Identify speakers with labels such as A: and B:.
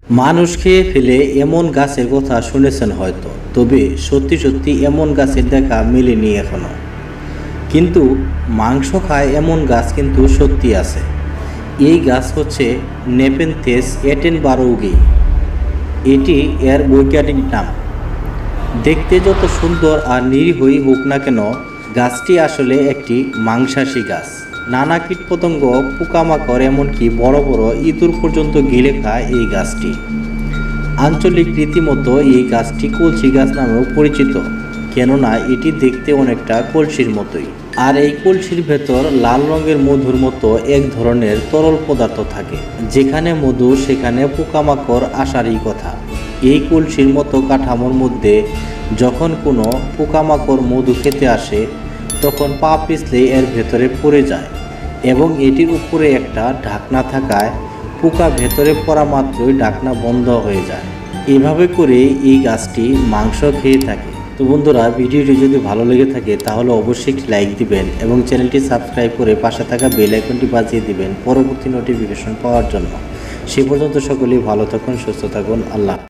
A: মানুষ খেয়ে ফেলে এমন গাছের কথা শুনেছেন হয়তো, তবে সত্যি সত্যি এমন গাছের দেখা মেলেনি এখনো। কিন্তু মাংস খায় এমন গাছ কিন্তু সত্যি আছে। এই গাছ হচ্ছে নেপেনথেস এটেনবারোউগি। এটি এর বৈজ্ঞানিক নাম। দেখতে যত সুন্দর আর নিরীহই হোক না কেন, গাছটি আসলে একটি মাংসাশী গাছ। নানা কীটপতঙ্গ, পোকামাকড়, এমনকি বড় বড় ইঁদুর পর্যন্ত গিলে খায় এই গাছটি। আঞ্চলিক রীতিমতো এই গাছটি কলসি গাছ নামেও পরিচিত, কেননা এটি দেখতে অনেকটা কলসির মতোই। আর এই কলসির ভেতর লাল রঙের মধুর মতো এক ধরনের তরল পদার্থ থাকে। যেখানে মধু সেখানে পোকামাকড় আসারই কথা। এই কলসির মতো কাঠামোর মধ্যে যখন কোনো পোকামাকড় মধু খেতে আসে, তখন পা পিছলে এর ভেতরে পড়ে যায় এবং এটির উপরে একটা ঢাকনা থাকায় পোকা ভেতরে পড়া মাত্রই ঢাকনা বন্ধ হয়ে যায়। এভাবে করে এই গাছটি মাংস খেয়ে থাকে। তো বন্ধুরা, ভিডিওটি যদি ভালো লেগে থাকে তাহলে অবশ্যই একটি লাইক দিবেন এবং চ্যানেলটি সাবস্ক্রাইব করে পাশে থাকা বেল আইকনটি বাজিয়ে দিবেন পরবর্তী নোটিফিকেশন পাওয়ার জন্য। সে পর্যন্ত সকলেই ভালো থাকুন, সুস্থ থাকুন। আল্লাহ।